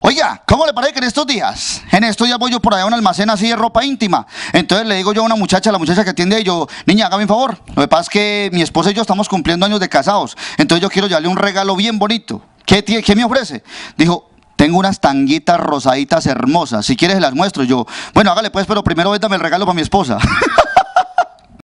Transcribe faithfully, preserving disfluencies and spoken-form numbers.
Oiga, ¿cómo le parece que en estos días? En estos días voy yo por allá a un almacén así de ropa íntima. Entonces le digo yo a una muchacha, la muchacha que atiende, y yo, niña, hágame un favor. Lo que pasa es que mi esposa y yo estamos cumpliendo años de casados. Entonces yo quiero darle un regalo bien bonito. ¿Qué, tie- qué me ofrece? Dijo, tengo unas tanguitas rosaditas hermosas. Si quieres las muestro. Yo, bueno, hágale pues, pero primero véndame el regalo para mi esposa.